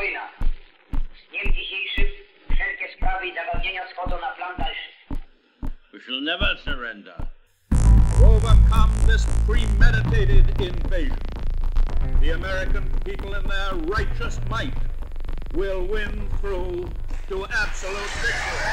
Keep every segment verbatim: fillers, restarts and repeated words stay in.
wojna. Z dniem dzisiejszym wszelkie sprawy i zagadnienia schodzą na plan dalszy. We shall never surrender. To overcome this premeditated invasion, the American people in their righteous might will win through to absolute victory.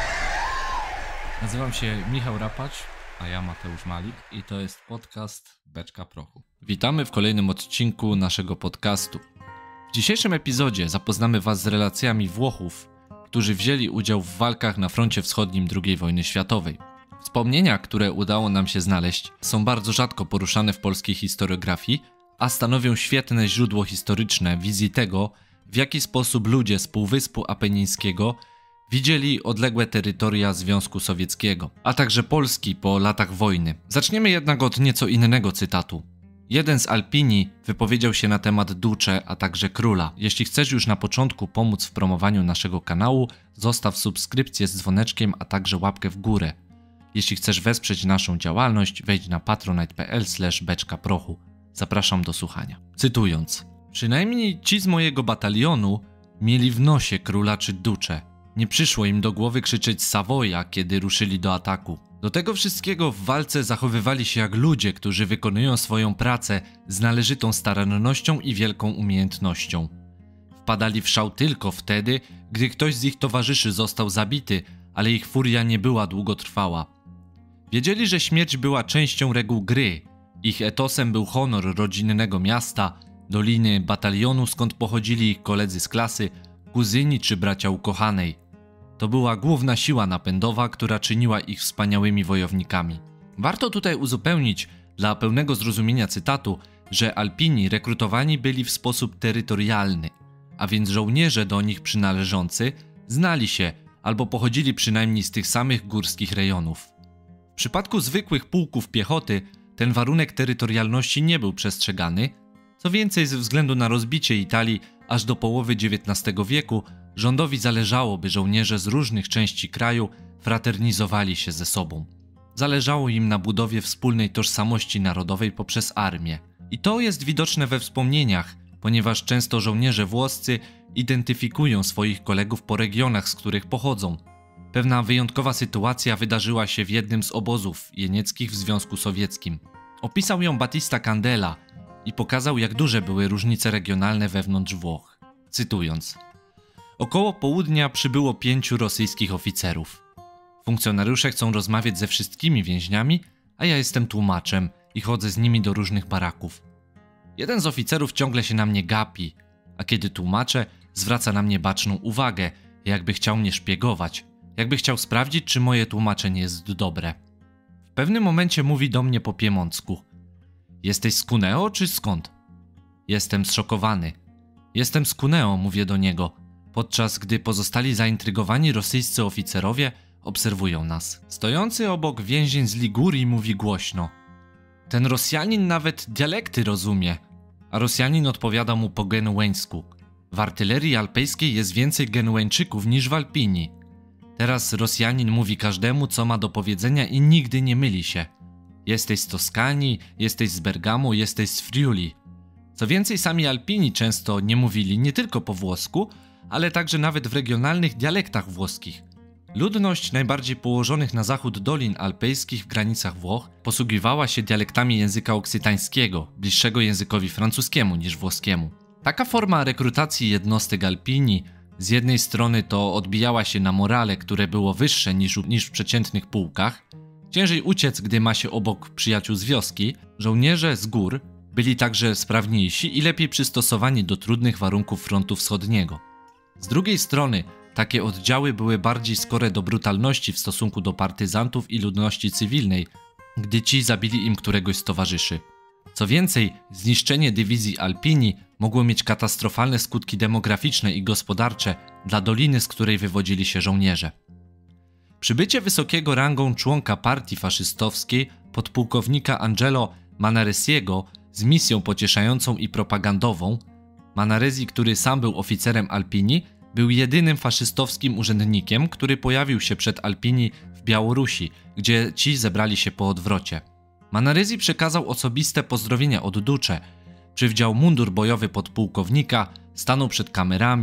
Nazywam się Michał Rapacz, a ja Mateusz Malik i to jest podcast Beczka Prochu. Witamy w kolejnym odcinku naszego podcastu. W dzisiejszym epizodzie zapoznamy Was z relacjami Włochów, którzy wzięli udział w walkach na froncie wschodnim drugiej wojny światowej. Wspomnienia, które udało nam się znaleźć, są bardzo rzadko poruszane w polskiej historiografii, a stanowią świetne źródło historyczne wizji tego, w jaki sposób ludzie z Półwyspu Apenińskiego widzieli odległe terytoria Związku Sowieckiego, a także Polski po latach wojny. Zaczniemy jednak od nieco innego cytatu. Jeden z Alpini wypowiedział się na temat Duce, a także króla. Jeśli chcesz już na początku pomóc w promowaniu naszego kanału, zostaw subskrypcję z dzwoneczkiem, a także łapkę w górę. Jeśli chcesz wesprzeć naszą działalność, wejdź na patronite kropka p l slash beczka prochu. Zapraszam do słuchania. Cytując. Przynajmniej ci z mojego batalionu mieli w nosie króla czy Duce. Nie przyszło im do głowy krzyczeć Savoia, kiedy ruszyli do ataku. Do tego wszystkiego w walce zachowywali się jak ludzie, którzy wykonują swoją pracę z należytą starannością i wielką umiejętnością. Wpadali w szał tylko wtedy, gdy ktoś z ich towarzyszy został zabity, ale ich furia nie była długotrwała. Wiedzieli, że śmierć była częścią reguł gry. Ich etosem był honor rodzinnego miasta, doliny, batalionu, skąd pochodzili ich koledzy z klasy, kuzyni czy bracia ukochanej. To była główna siła napędowa, która czyniła ich wspaniałymi wojownikami. Warto tutaj uzupełnić, dla pełnego zrozumienia cytatu, że Alpini rekrutowani byli w sposób terytorialny, a więc żołnierze do nich przynależący znali się albo pochodzili przynajmniej z tych samych górskich rejonów. W przypadku zwykłych pułków piechoty ten warunek terytorialności nie był przestrzegany. Co więcej, ze względu na rozbicie Italii aż do połowy dziewiętnastego wieku rządowi zależało, by żołnierze z różnych części kraju fraternizowali się ze sobą. Zależało im na budowie wspólnej tożsamości narodowej poprzez armię. I to jest widoczne we wspomnieniach, ponieważ często żołnierze włoscy identyfikują swoich kolegów po regionach, z których pochodzą. Pewna wyjątkowa sytuacja wydarzyła się w jednym z obozów jenieckich w Związku Sowieckim. Opisał ją Battista Candela i pokazał, jak duże były różnice regionalne wewnątrz Włoch. Cytując. Około południa przybyło pięciu rosyjskich oficerów. Funkcjonariusze chcą rozmawiać ze wszystkimi więźniami, a ja jestem tłumaczem i chodzę z nimi do różnych baraków. Jeden z oficerów ciągle się na mnie gapi, a kiedy tłumaczę, zwraca na mnie baczną uwagę, jakby chciał mnie szpiegować, jakby chciał sprawdzić, czy moje tłumaczenie jest dobre. W pewnym momencie mówi do mnie po piemoncku. Jesteś z Cuneo czy skąd? Jestem zszokowany. Jestem z Cuneo, mówię do niego, podczas gdy pozostali zaintrygowani rosyjscy oficerowie obserwują nas. Stojący obok więzień z Ligurii mówi głośno. Ten Rosjanin nawet dialekty rozumie, a Rosjanin odpowiada mu po genueńsku. W artylerii alpejskiej jest więcej Genueńczyków niż w Alpini. Teraz Rosjanin mówi każdemu, co ma do powiedzenia i nigdy nie myli się. Jesteś z Toskanii, jesteś z Bergamo, jesteś z Friuli. Co więcej, sami Alpini często nie mówili nie tylko po włosku, ale także nawet w regionalnych dialektach włoskich. Ludność najbardziej położonych na zachód dolin alpejskich w granicach Włoch posługiwała się dialektami języka oksytańskiego, bliższego językowi francuskiemu niż włoskiemu. Taka forma rekrutacji jednostek Alpini z jednej strony to odbijała się na morale, które było wyższe niż, niż w przeciętnych pułkach. Ciężej uciec, gdy ma się obok przyjaciół z wioski. Żołnierze z gór byli także sprawniejsi i lepiej przystosowani do trudnych warunków frontu wschodniego. Z drugiej strony takie oddziały były bardziej skore do brutalności w stosunku do partyzantów i ludności cywilnej, gdy ci zabili im któregoś z towarzyszy. Co więcej, zniszczenie dywizji Alpini mogło mieć katastrofalne skutki demograficzne i gospodarcze dla doliny, z której wywodzili się żołnierze. Przybycie wysokiego rangą członka partii faszystowskiej, podpułkownika Angelo Manaresiego z misją pocieszającą i propagandową, Manaresi, który sam był oficerem Alpini, był jedynym faszystowskim urzędnikiem, który pojawił się przed Alpini w Białorusi, gdzie ci zebrali się po odwrocie. Manaresi przekazał osobiste pozdrowienia od Duce, przywdział mundur bojowy podpułkownika, stanął przed kamerami,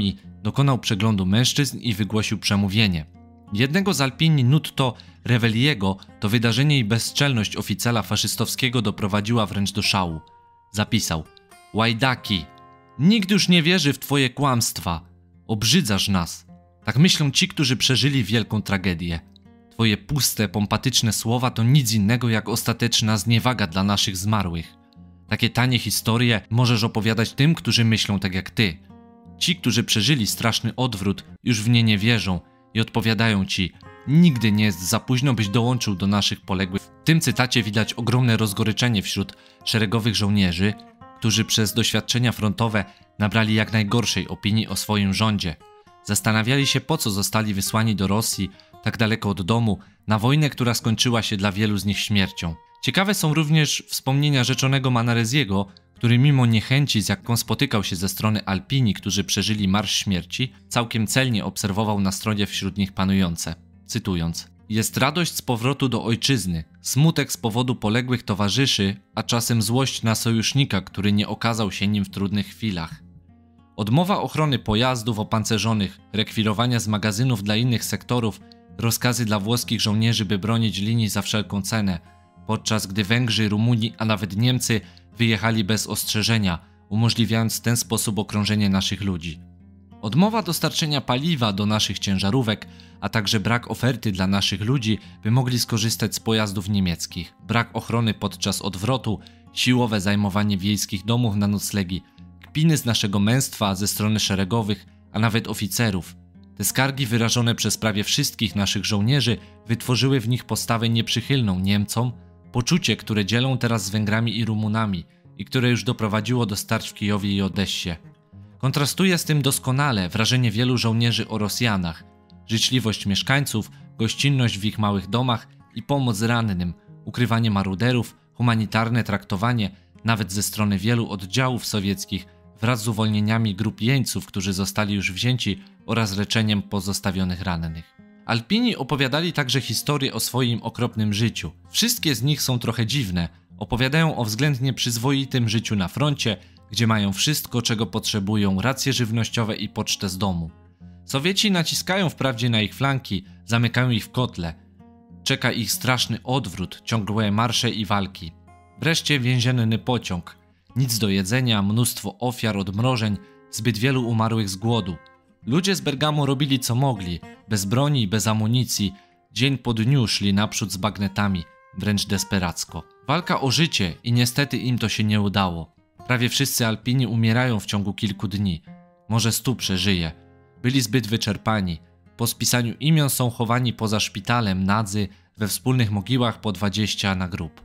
dokonał przeglądu mężczyzn i wygłosił przemówienie. Jednego z Alpini Nutto Revelliego to wydarzenie i bezczelność oficera faszystowskiego doprowadziła wręcz do szału. Zapisał: Łajdaki, nikt już nie wierzy w twoje kłamstwa. Obrzydzasz nas. Tak myślą ci, którzy przeżyli wielką tragedię. Twoje puste, pompatyczne słowa to nic innego jak ostateczna zniewaga dla naszych zmarłych. Takie tanie historie możesz opowiadać tym, którzy myślą tak jak ty. Ci, którzy przeżyli straszny odwrót, już w nie nie wierzą i odpowiadają ci: nigdy nie jest za późno, byś dołączył do naszych poległych. W tym cytacie widać ogromne rozgoryczenie wśród szeregowych żołnierzy, którzy przez doświadczenia frontowe nabrali jak najgorszej opinii o swoim rządzie. Zastanawiali się, po co zostali wysłani do Rosji, tak daleko od domu, na wojnę, która skończyła się dla wielu z nich śmiercią. Ciekawe są również wspomnienia rzeczonego Manareziego, który mimo niechęci, z jaką spotykał się ze strony Alpini, którzy przeżyli Marsz Śmierci, całkiem celnie obserwował nastroje wśród nich panujące. Cytując: jest radość z powrotu do ojczyzny, smutek z powodu poległych towarzyszy, a czasem złość na sojusznika, który nie okazał się nim w trudnych chwilach. Odmowa ochrony pojazdów opancerzonych, rekwirowania z magazynów dla innych sektorów, rozkazy dla włoskich żołnierzy, by bronić linii za wszelką cenę, podczas gdy Węgrzy, Rumuni, a nawet Niemcy wyjechali bez ostrzeżenia, umożliwiając w ten sposób okrążenie naszych ludzi. Odmowa dostarczenia paliwa do naszych ciężarówek, a także brak oferty dla naszych ludzi, by mogli skorzystać z pojazdów niemieckich, brak ochrony podczas odwrotu, siłowe zajmowanie wiejskich domów na noclegi, kpiny z naszego męstwa ze strony szeregowych, a nawet oficerów. Te skargi wyrażone przez prawie wszystkich naszych żołnierzy wytworzyły w nich postawę nieprzychylną Niemcom, poczucie, które dzielą teraz z Węgrami i Rumunami i które już doprowadziło do starć w Kijowie i Odessie. Kontrastuje z tym doskonale wrażenie wielu żołnierzy o Rosjanach, życzliwość mieszkańców, gościnność w ich małych domach i pomoc rannym, ukrywanie maruderów, humanitarne traktowanie, nawet ze strony wielu oddziałów sowieckich, wraz z uwolnieniami grup jeńców, którzy zostali już wzięci, oraz leczeniem pozostawionych rannych. Alpini opowiadali także historie o swoim okropnym życiu. Wszystkie z nich są trochę dziwne. Opowiadają o względnie przyzwoitym życiu na froncie, gdzie mają wszystko, czego potrzebują, racje żywnościowe i pocztę z domu. Sowieci naciskają wprawdzie na ich flanki, zamykają ich w kotle. Czeka ich straszny odwrót, ciągłe marsze i walki. Wreszcie więzienny pociąg. Nic do jedzenia, mnóstwo ofiar, odmrożeń, zbyt wielu umarłych z głodu. Ludzie z Bergamo robili co mogli, bez broni i bez amunicji, dzień po dniu szli naprzód z bagnetami, wręcz desperacko. Walka o życie i niestety im to się nie udało. Prawie wszyscy Alpini umierają w ciągu kilku dni, może stu przeżyje. Byli zbyt wyczerpani. Po spisaniu imion są chowani poza szpitalem Nadzy, we wspólnych mogiłach po dwadzieścia na grób.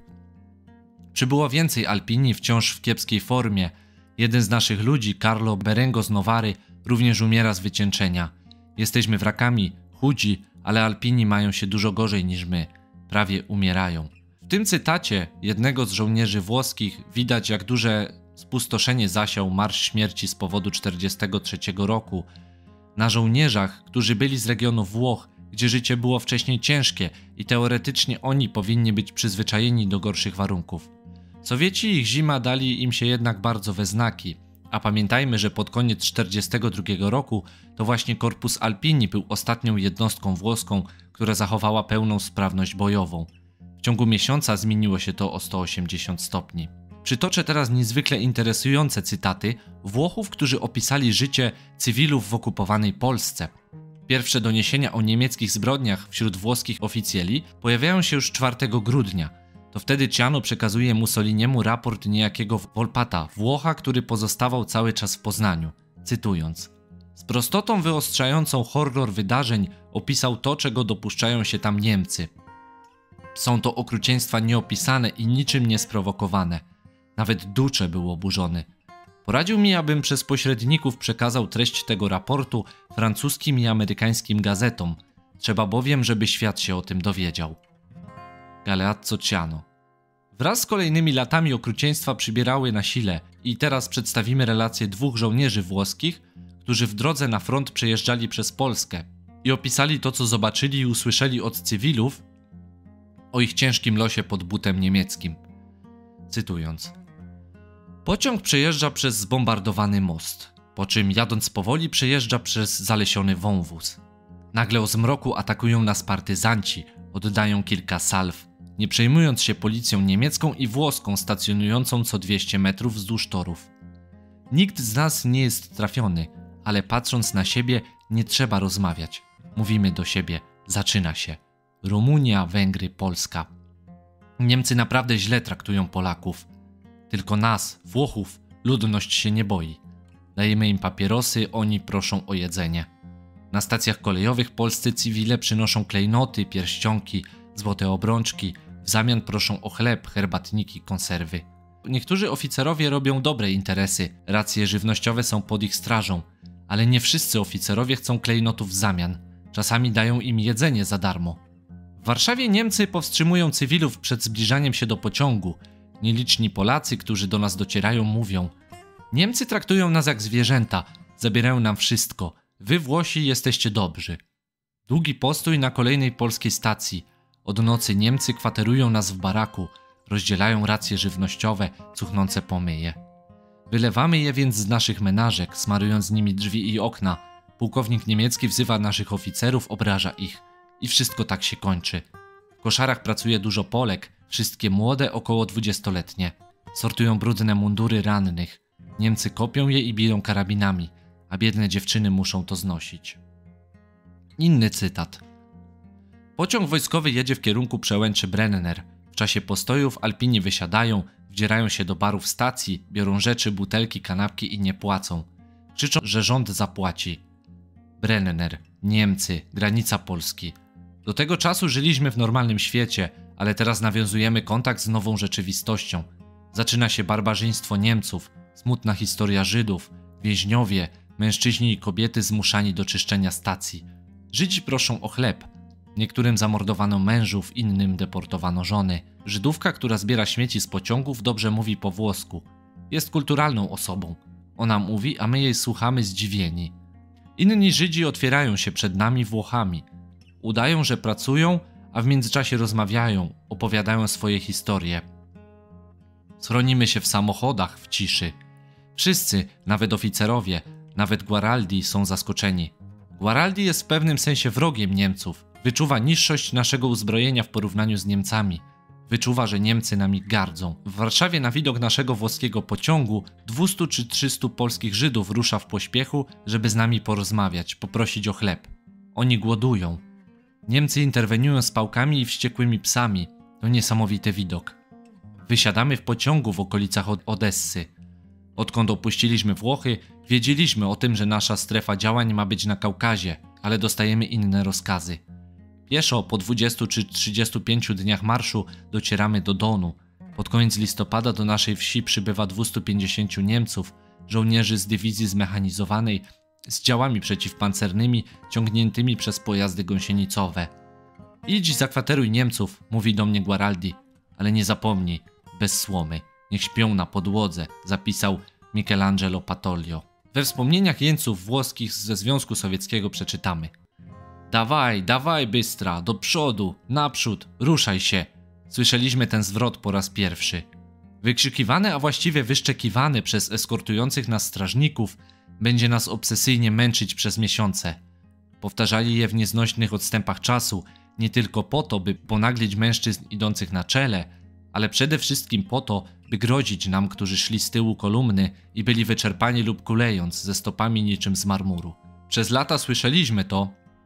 Przybyło więcej Alpini wciąż w kiepskiej formie. Jeden z naszych ludzi, Carlo Berengo z Novary, również umiera z wycieńczenia. Jesteśmy wrakami, chudzi, ale Alpini mają się dużo gorzej niż my. Prawie umierają. W tym cytacie jednego z żołnierzy włoskich widać, jak duże spustoszenie zasiał Marsz Śmierci z powodu czterdziestego trzeciego roku. Na żołnierzach, którzy byli z regionu Włoch, gdzie życie było wcześniej ciężkie i teoretycznie oni powinni być przyzwyczajeni do gorszych warunków. Sowieci ich zima dali im się jednak bardzo we znaki, a pamiętajmy, że pod koniec czterdziestego drugiego roku to właśnie Korpus Alpini był ostatnią jednostką włoską, która zachowała pełną sprawność bojową. W ciągu miesiąca zmieniło się to o sto osiemdziesiąt stopni. Przytoczę teraz niezwykle interesujące cytaty Włochów, którzy opisali życie cywilów w okupowanej Polsce. Pierwsze doniesienia o niemieckich zbrodniach wśród włoskich oficjeli pojawiają się już czwartego grudnia. To wtedy Ciano przekazuje Mussoliniemu raport niejakiego Volpata, Włocha, który pozostawał cały czas w Poznaniu. Cytując: z prostotą wyostrzającą horror wydarzeń opisał to, czego dopuszczają się tam Niemcy. Są to okrucieństwa nieopisane i niczym niesprowokowane. Nawet Duce był oburzony. Poradził mi, abym przez pośredników przekazał treść tego raportu francuskim i amerykańskim gazetom. Trzeba bowiem, żeby świat się o tym dowiedział. Galeazzo Ciano. Wraz z kolejnymi latami okrucieństwa przybierały na sile i teraz przedstawimy relację dwóch żołnierzy włoskich, którzy w drodze na front przejeżdżali przez Polskę i opisali to, co zobaczyli i usłyszeli od cywilów o ich ciężkim losie pod butem niemieckim. Cytując: pociąg przejeżdża przez zbombardowany most. po czym jadąc powoli przejeżdża przez zalesiony wąwóz. Nagle o zmroku atakują nas partyzanci, oddają kilka salw, nie przejmując się policją niemiecką i włoską stacjonującą co dwieście metrów wzdłuż torów. Nikt z nas nie jest trafiony, ale patrząc na siebie nie trzeba rozmawiać. Mówimy do siebie, zaczyna się. Rumunia, Węgry, Polska. Niemcy naprawdę źle traktują Polaków. Tylko nas, Włochów, ludność się nie boi. Dajemy im papierosy, oni proszą o jedzenie. Na stacjach kolejowych polscy cywile przynoszą klejnoty, pierścionki, złote obrączki, w zamian proszą o chleb, herbatniki, konserwy. Niektórzy oficerowie robią dobre interesy, racje żywnościowe są pod ich strażą, ale nie wszyscy oficerowie chcą klejnotów w zamian. Czasami dają im jedzenie za darmo. W Warszawie Niemcy powstrzymują cywilów przed zbliżaniem się do pociągu. Nieliczni Polacy, którzy do nas docierają, mówią: Niemcy traktują nas jak zwierzęta, zabierają nam wszystko. Wy, Włosi, jesteście dobrzy. Długi postój na kolejnej polskiej stacji. Od nocy Niemcy kwaterują nas w baraku, rozdzielają racje żywnościowe, cuchnące pomyje. Wylewamy je więc z naszych menażek, smarując nimi drzwi i okna. Pułkownik niemiecki wzywa naszych oficerów, obraża ich. I wszystko tak się kończy. W koszarach pracuje dużo Polek, wszystkie młode, około dwudziestoletnie. Sortują brudne mundury rannych. Niemcy kopią je i biją karabinami, a biedne dziewczyny muszą to znosić. Inny cytat. Pociąg wojskowy jedzie w kierunku przełęczy Brenner. W czasie postojów Alpini wysiadają, wdzierają się do barów stacji, biorą rzeczy, butelki, kanapki i nie płacą. Krzyczą, że rząd zapłaci. Brenner, Niemcy, granica Polski. Do tego czasu żyliśmy w normalnym świecie, ale teraz nawiązujemy kontakt z nową rzeczywistością. Zaczyna się barbarzyństwo Niemców, smutna historia Żydów, więźniowie, mężczyźni i kobiety zmuszani do czyszczenia stacji. Żydzi proszą o chleb. Niektórym zamordowano mężów, innym deportowano żony. Żydówka, która zbiera śmieci z pociągów, dobrze mówi po włosku. Jest kulturalną osobą. Ona mówi, a my jej słuchamy zdziwieni. Inni Żydzi otwierają się przed nami Włochami. Udają, że pracują, a w międzyczasie rozmawiają, opowiadają swoje historie. Schronimy się w samochodach w ciszy. Wszyscy, nawet oficerowie, nawet Guaraldi są zaskoczeni. Guaraldi jest w pewnym sensie wrogiem Niemców. Wyczuwa niższość naszego uzbrojenia w porównaniu z Niemcami. Wyczuwa, że Niemcy nami gardzą. W Warszawie na widok naszego włoskiego pociągu dwieście czy trzysta polskich Żydów rusza w pośpiechu, żeby z nami porozmawiać, poprosić o chleb. Oni głodują. Niemcy interweniują z pałkami i wściekłymi psami. To niesamowity widok. Wysiadamy w pociągu w okolicach Odessy. Odkąd opuściliśmy Włochy, wiedzieliśmy o tym, że nasza strefa działań ma być na Kaukazie, ale dostajemy inne rozkazy. Pieszo po dwudziestu czy trzydziestu pięciu dniach marszu docieramy do Donu. Pod koniec listopada do naszej wsi przybywa dwieście pięćdziesięciu Niemców, żołnierzy z dywizji zmechanizowanej, z działami przeciwpancernymi ciągniętymi przez pojazdy gąsienicowe. Idź zakwateruj Niemców, mówi do mnie Guaraldi, ale nie zapomnij, bez słomy, niech śpią na podłodze, zapisał Michelangelo Patolio. We wspomnieniach jeńców włoskich ze Związku Sowieckiego przeczytamy: Dawaj, dawaj bystra, do przodu, naprzód, ruszaj się. Słyszeliśmy ten zwrot po raz pierwszy. Wykrzykiwany, a właściwie wyszczekiwany przez eskortujących nas strażników, będzie nas obsesyjnie męczyć przez miesiące. Powtarzali je w nieznośnych odstępach czasu, nie tylko po to, by ponaglić mężczyzn idących na czele, ale przede wszystkim po to, by grozić nam, którzy szli z tyłu kolumny i byli wyczerpani lub kulejąc, ze stopami niczym z marmuru. Przez lata słyszeliśmy to,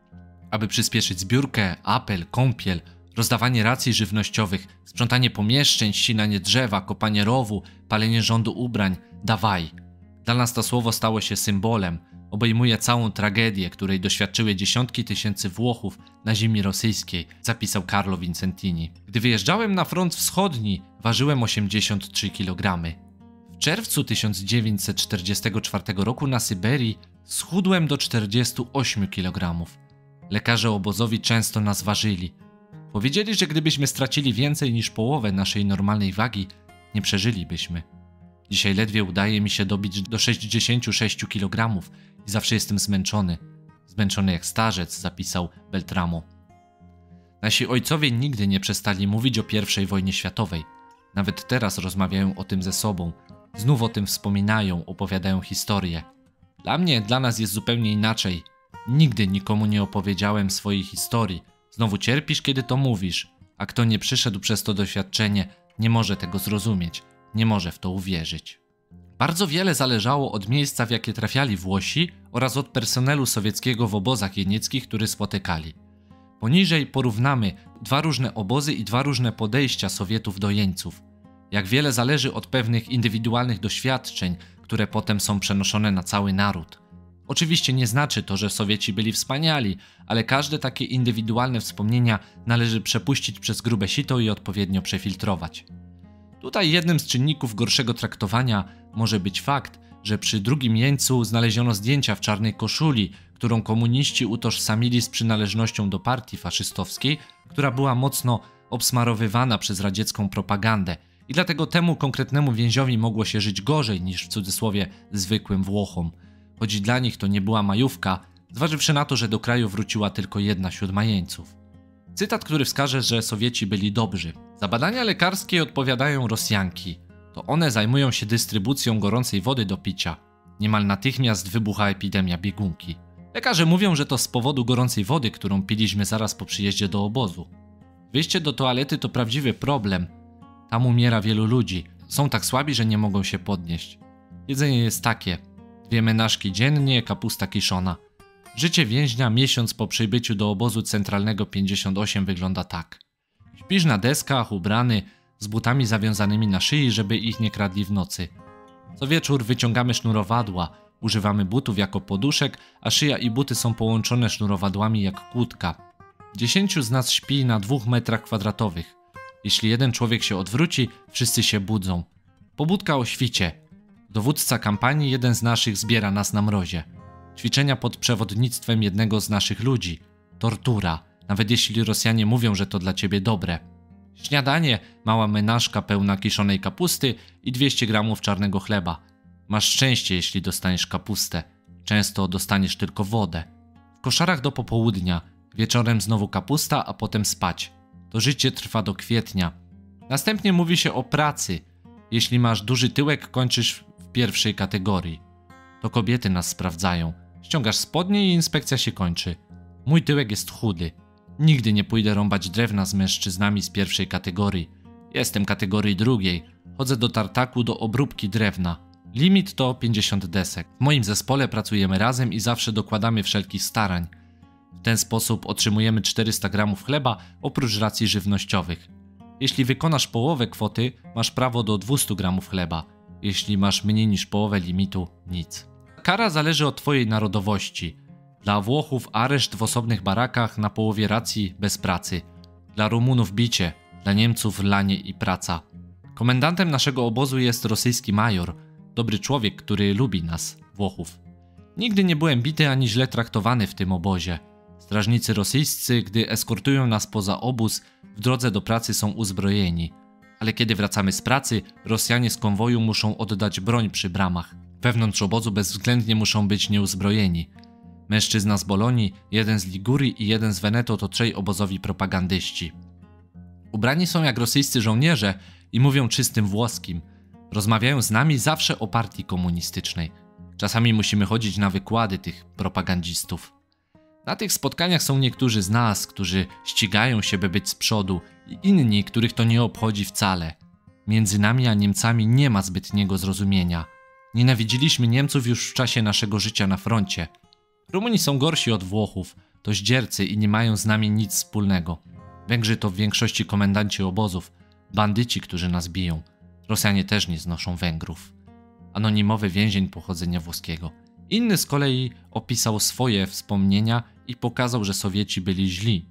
aby przyspieszyć zbiórkę, apel, kąpiel, rozdawanie racji żywnościowych, sprzątanie pomieszczeń, ścinanie drzewa, kopanie rowu, palenie rządu ubrań. Dawaj. Dla nas to słowo stało się symbolem, obejmuje całą tragedię, której doświadczyły dziesiątki tysięcy Włochów na ziemi rosyjskiej, zapisał Carlo Vincentini. Gdy wyjeżdżałem na front wschodni, ważyłem osiemdziesiąt trzy kilogramy. W czerwcu tysiąc dziewięćset czterdziestego czwartego roku na Syberii schudłem do czterdziestu ośmiu kilogramów. Lekarze obozowi często nas ważyli. Powiedzieli, że gdybyśmy stracili więcej niż połowę naszej normalnej wagi, nie przeżylibyśmy. Dzisiaj ledwie udaje mi się dobić do sześćdziesięciu sześciu kilogramów i zawsze jestem zmęczony. Zmęczony jak starzec, zapisał Beltramo. Nasi ojcowie nigdy nie przestali mówić o pierwszej wojnie światowej. Nawet teraz rozmawiają o tym ze sobą. Znów o tym wspominają, opowiadają historię. Dla mnie, dla nas jest zupełnie inaczej. Nigdy nikomu nie opowiedziałem swojej historii. Znowu cierpisz, kiedy to mówisz, a kto nie przyszedł przez to doświadczenie, nie może tego zrozumieć, nie może w to uwierzyć. Bardzo wiele zależało od miejsca, w jakie trafiali Włosi oraz od personelu sowieckiego w obozach jenieckich, który spotykali. Poniżej porównamy dwa różne obozy i dwa różne podejścia Sowietów do jeńców. Jak wiele zależy od pewnych indywidualnych doświadczeń, które potem są przenoszone na cały naród. Oczywiście nie znaczy to, że Sowieci byli wspaniali, ale każde takie indywidualne wspomnienia należy przepuścić przez grube sito i odpowiednio przefiltrować. Tutaj jednym z czynników gorszego traktowania może być fakt, że przy drugim jeńcu znaleziono zdjęcia w czarnej koszuli, którą komuniści utożsamili z przynależnością do partii faszystowskiej, która była mocno obsmarowywana przez radziecką propagandę i dlatego temu konkretnemu więźniowi mogło się żyć gorzej niż w cudzysłowie zwykłym Włochom. Choć dla nich to nie była majówka, zważywszy na to, że do kraju wróciła tylko jedna siódma jeńców. Cytat, który wskaże, że Sowieci byli dobrzy. Za badania lekarskie odpowiadają Rosjanki. To one zajmują się dystrybucją gorącej wody do picia. Niemal natychmiast wybucha epidemia biegunki. Lekarze mówią, że to z powodu gorącej wody, którą piliśmy zaraz po przyjeździe do obozu. Wyjście do toalety to prawdziwy problem. Tam umiera wielu ludzi. Są tak słabi, że nie mogą się podnieść. Jedzenie jest takie. Dwie menażki dziennie, kapusta kiszona. Życie więźnia miesiąc po przybyciu do obozu centralnego pięćdziesiąt osiem wygląda tak. Śpisz na deskach, ubrany, z butami zawiązanymi na szyi, żeby ich nie kradli w nocy. Co wieczór wyciągamy sznurowadła, używamy butów jako poduszek, a szyja i buty są połączone sznurowadłami jak kłódka. Dziesięciu z nas śpi na dwóch metrach kwadratowych. Jeśli jeden człowiek się odwróci, wszyscy się budzą. Pobudka o świcie. Dowódca kampanii, jeden z naszych, zbiera nas na mrozie. Ćwiczenia pod przewodnictwem jednego z naszych ludzi. Tortura, nawet jeśli Rosjanie mówią, że to dla ciebie dobre. Śniadanie, mała menażka pełna kiszonej kapusty i dwieście gramów czarnego chleba. Masz szczęście, jeśli dostaniesz kapustę. Często dostaniesz tylko wodę. W koszarach do popołudnia. Wieczorem znowu kapusta, a potem spać. To życie trwa do kwietnia. Następnie mówi się o pracy. Jeśli masz duży tyłek, kończysz w pierwszej kategorii. To kobiety nas sprawdzają. Ściągasz spodnie i inspekcja się kończy. Mój tyłek jest chudy. Nigdy nie pójdę rąbać drewna z mężczyznami z pierwszej kategorii. Jestem kategorii drugiej. Chodzę do tartaku do obróbki drewna. Limit to pięćdziesiąt desek. W moim zespole pracujemy razem i zawsze dokładamy wszelkich starań. W ten sposób otrzymujemy czterysta gramów chleba oprócz racji żywnościowych. Jeśli wykonasz połowę kwoty, masz prawo do dwieście gramów chleba. Jeśli masz mniej niż połowę limitu, nic. Kara zależy od twojej narodowości. Dla Włochów areszt w osobnych barakach na połowie racji bez pracy. Dla Rumunów bicie, dla Niemców lanie i praca. Komendantem naszego obozu jest rosyjski major, dobry człowiek, który lubi nas, Włochów. Nigdy nie byłem bity ani źle traktowany w tym obozie. Strażnicy rosyjscy, gdy eskortują nas poza obóz, w drodze do pracy są uzbrojeni. Ale kiedy wracamy z pracy, Rosjanie z konwoju muszą oddać broń przy bramach. Wewnątrz obozu bezwzględnie muszą być nieuzbrojeni. Mężczyzna z Bolonii, jeden z Ligurii i jeden z Veneto to trzej obozowi propagandyści. Ubrani są jak rosyjscy żołnierze i mówią czystym włoskim. Rozmawiają z nami zawsze o partii komunistycznej. Czasami musimy chodzić na wykłady tych propagandzistów. Na tych spotkaniach są niektórzy z nas, którzy ścigają się, by być z przodu, i inni, których to nie obchodzi wcale. Między nami a Niemcami nie ma zbytniego zrozumienia. Nienawidziliśmy Niemców już w czasie naszego życia na froncie. Rumuni są gorsi od Włochów, to zdziercy i nie mają z nami nic wspólnego. Węgrzy to w większości komendanci obozów, bandyci, którzy nas biją. Rosjanie też nie znoszą Węgrów. Anonimowy więzień pochodzenia włoskiego. Inny z kolei opisał swoje wspomnienia i pokazał, że Sowieci byli źli.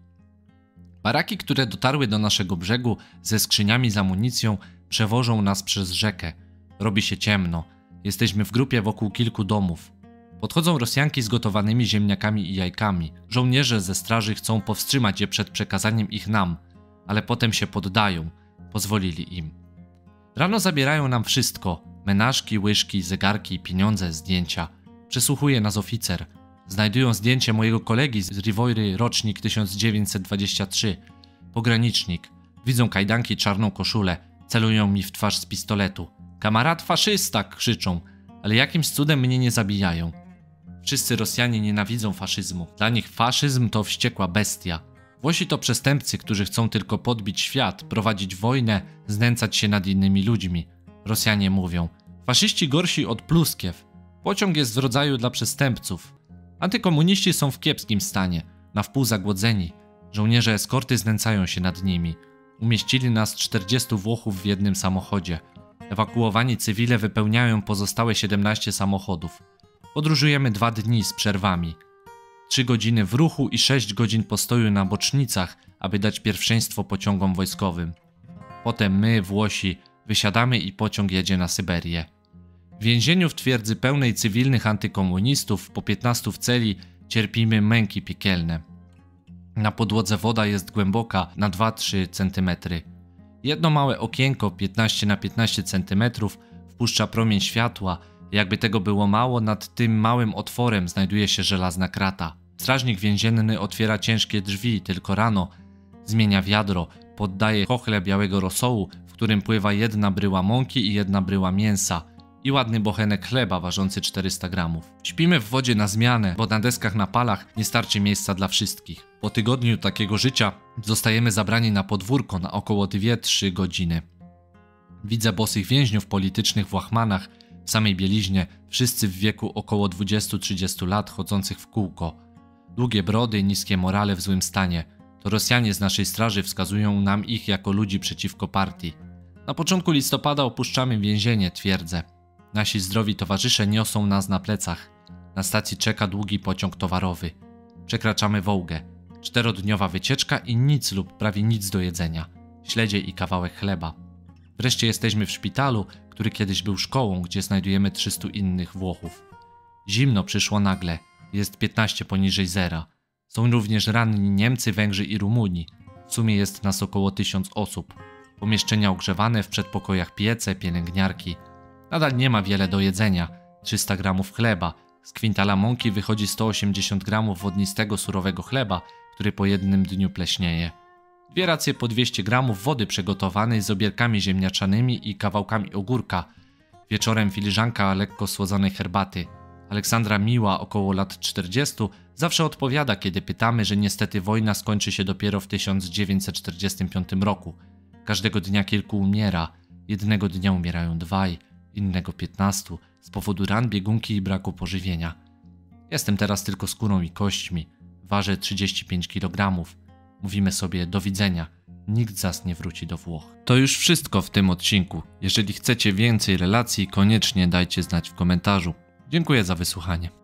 Baraki, które dotarły do naszego brzegu ze skrzyniami z amunicją, przewożą nas przez rzekę. Robi się ciemno. Jesteśmy w grupie wokół kilku domów. Podchodzą Rosjanki z gotowanymi ziemniakami i jajkami. Żołnierze ze straży chcą powstrzymać je przed przekazaniem ich nam, ale potem się poddają. Pozwolili im. Rano zabierają nam wszystko. Menażki, łyżki, zegarki, pieniądze, zdjęcia. Przesłuchuje nas oficer. Znajdują zdjęcie mojego kolegi z Rivoiry, rocznik tysiąc dziewięćset dwadzieścia trzy. Pogranicznik. Widzą kajdanki, czarną koszulę. Celują mi w twarz z pistoletu. Kamarad faszysta! Krzyczą. Ale jakimś cudem mnie nie zabijają. Wszyscy Rosjanie nienawidzą faszyzmu. Dla nich faszyzm to wściekła bestia. Włosi to przestępcy, którzy chcą tylko podbić świat, prowadzić wojnę, znęcać się nad innymi ludźmi. Rosjanie mówią: faszyści gorsi od pluskiew. Pociąg jest w rodzaju dla przestępców. Antykomuniści są w kiepskim stanie, na wpół zagłodzeni. Żołnierze eskorty znęcają się nad nimi. Umieścili nas czterdziestu Włochów w jednym samochodzie. Ewakuowani cywile wypełniają pozostałe siedemnaście samochodów. Podróżujemy dwa dni z przerwami. Trzy godziny w ruchu i sześć godzin postoju na bocznicach, aby dać pierwszeństwo pociągom wojskowym. Potem my, Włosi, wysiadamy i pociąg jedzie na Syberię. W więzieniu w twierdzy pełnej cywilnych antykomunistów, po piętnastu w celi, cierpimy męki piekielne. Na podłodze woda jest głęboka na dwa do trzech centymetrów. Jedno małe okienko piętnaście na piętnaście centymetrów wpuszcza promień światła. Jakby tego było mało, nad tym małym otworem znajduje się żelazna krata. Strażnik więzienny otwiera ciężkie drzwi tylko rano, zmienia wiadro, poddaje kochle białego rosołu, w którym pływa jedna bryła mąki i jedna bryła mięsa i ładny bochenek chleba ważący czterysta gramów. Śpimy w wodzie na zmianę, bo na deskach na palach nie starczy miejsca dla wszystkich. Po tygodniu takiego życia zostajemy zabrani na podwórko na około dwie do trzech godziny. Widzę bosych więźniów politycznych w łachmanach, w samej bieliźnie, wszyscy w wieku około dwudziestu do trzydziestu lat, chodzących w kółko. Długie brody, niskie morale w złym stanie. To Rosjanie z naszej straży wskazują nam ich jako ludzi przeciwko partii. Na początku listopada opuszczamy więzienie, twierdzę. Nasi zdrowi towarzysze niosą nas na plecach. Na stacji czeka długi pociąg towarowy. Przekraczamy Wołgę. Czterodniowa wycieczka i nic lub prawie nic do jedzenia. Śledzie i kawałek chleba. Wreszcie jesteśmy w szpitalu, który kiedyś był szkołą, gdzie znajdujemy trzystu innych Włochów. Zimno przyszło nagle. Jest piętnaście poniżej zera. Są również ranni Niemcy, Węgrzy i Rumuni. W sumie jest nas około tysiąc osób. Pomieszczenia ogrzewane, w przedpokojach piece, pielęgniarki. Nadal nie ma wiele do jedzenia. trzysta gramów chleba. Z kwintala mąki wychodzi sto osiemdziesiąt gramów wodnistego surowego chleba, który po jednym dniu pleśnieje. Dwie racje po dwieście gramów wody przygotowanej z obierkami ziemniaczanymi i kawałkami ogórka. Wieczorem filiżanka lekko słodzonej herbaty. Aleksandra Miła, około lat czterdziestu, zawsze odpowiada, kiedy pytamy, że niestety wojna skończy się dopiero w tysiąc dziewięćset czterdziestym piątym roku. Każdego dnia kilku umiera. Jednego dnia umierają dwaj, innego piętnastu, z powodu ran, biegunki i braku pożywienia. Jestem teraz tylko skórą i kośćmi. Ważę trzydzieści pięć kilogramów. Mówimy sobie do widzenia. Nikt z nas nie wróci do Włoch. To już wszystko w tym odcinku. Jeżeli chcecie więcej relacji, koniecznie dajcie znać w komentarzu. Dziękuję za wysłuchanie.